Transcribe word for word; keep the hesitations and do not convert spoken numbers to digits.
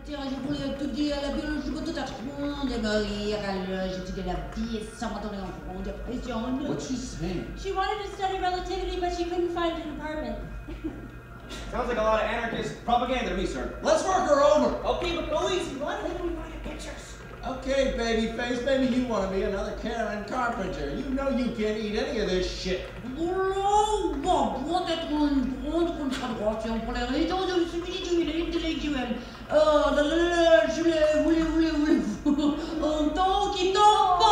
je voulais te dire la biologie de ta de mourir à l'âge de la vie sans donner en fond de pression. What's she saying? She wanted to study relativity, but she couldn't find an apartment. Sounds like a lot of anarchist propaganda to me, sir. Let's work her over. Okay, but police, why don't we find the pictures? Okay, babyface, maybe you want to be another Karen Carpenter. You know you can't eat any of this shit. Oh, peut être une grande considération pour les raisons de spiritualité intellectuelle. Euh, je voulais, voulais, voulais, voulez, un temps qui tombe pas.